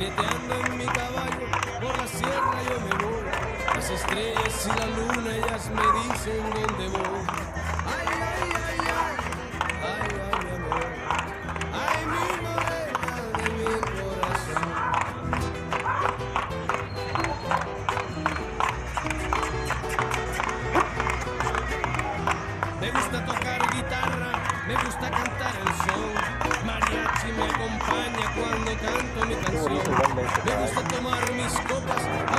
jineteando en mi caballo, por la sierra yo me voy. Las estrellas y la luna, ellas me dicen dónde voy. Ay, ay, ay, ay, ay, ay, mi amor. Ay, mi morena de mi corazón. Me gusta tocar guitarra, me gusta cantar el son. Mariachi me acompaña cuando canto mi canción. Me gusta tomar mis copas